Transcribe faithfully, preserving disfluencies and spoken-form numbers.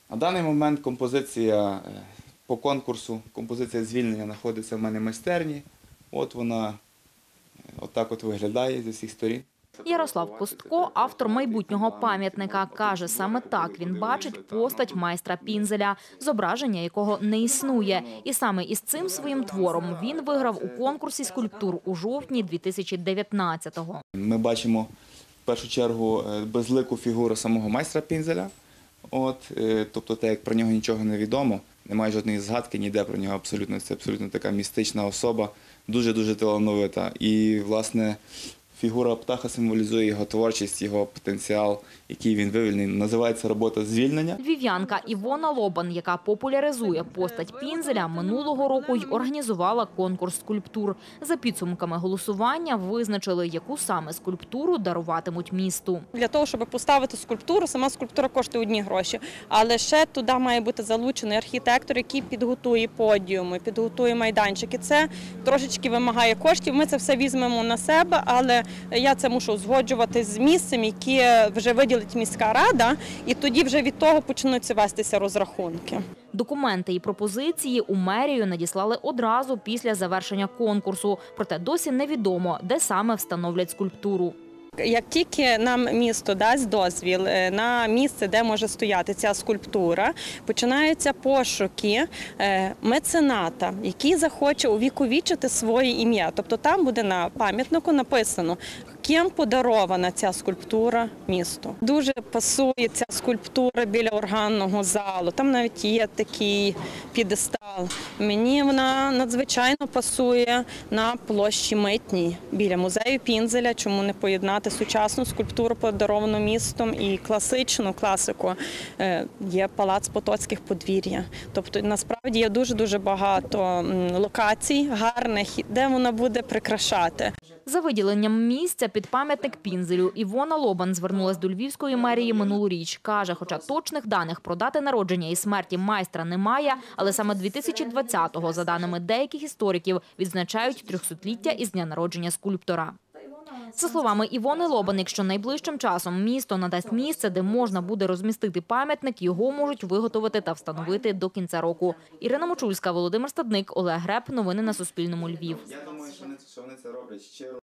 На даний момент композиція по конкурсу, композиція звільнення знаходиться в мене в майстерні. От вона отак от виглядає зі всіх сторін. Ярослав Костко, автор майбутнього пам'ятника, каже, саме так він бачить постать майстра Пінзеля, зображення якого не існує. І саме із цим своїм твором він виграв у конкурсі скульптур у жовтні дві тисячі дев'ятнадцятого. Ми бачимо в першу чергу безлику фігуру самого майстра Пінзеля. От, тобто те, як про нього нічого не відомо, немає жодної згадки ніде про нього абсолютно. Це абсолютно така містична особа, дуже-дуже талановита. І, власне, фігура птаха символізує його творчість, його потенціал, який він вивільнений. Називається робота «Звільнення». Львів'янка Івона Лобан, яка популяризує постать Пінзеля, минулого року й організувала конкурс скульптур. За підсумками голосування визначили, яку саме скульптуру даруватимуть місту. Для того, щоб поставити скульптуру, сама скульптура коштує одні гроші, але ще туди має бути залучений архітектор, який підготує подіуми, підготує майданчики. Це трошечки вимагає коштів, ми це все візьмемо на себе, але я це мушу узгоджувати з місцем, яке вже виділить міська рада, і тоді вже від того почнуться вестися розрахунки. Документи і пропозиції у мерію надіслали одразу після завершення конкурсу. Проте досі невідомо, де саме встановлять скульптуру. Як тільки нам місто дасть дозвіл на місце, де може стояти ця скульптура, починаються пошуки мецената, який захоче увіковічити своє ім'я. Тобто там буде на пам'ятнику написано, ким подарована ця скульптура місту. Дуже пасує ця скульптура біля органного залу, там навіть є такий п'єдестал. Мені вона надзвичайно пасує на площі Митній, біля музею Пінзеля, чому не поєднати сучасну скульптуру, подаровану містом, і класичну класику. Є палац Потоцьких подвір'я. Тобто, насправді, є дуже-дуже багато локацій гарних, де вона буде прикрашати. За виділенням місця під пам'ятник Пінзелю Івона Лобан звернулась до Львівської мерії минулоріч. Каже, хоча точних даних про дати народження і смерті майстра немає, але саме дві тисячі двадцятого, за даними деяких істориків, відзначають трьохсотліття із дня народження скульптора. За словами Івони Лобан, якщо найближчим часом місто надасть місце, де можна буде розмістити пам'ятник, його можуть виготовити та встановити до кінця року. Ірина Мочульська, Володимир Стадник, Олег Греб. Новини на Суспільному. Львів. Я думаю, що вони це роблять щиро.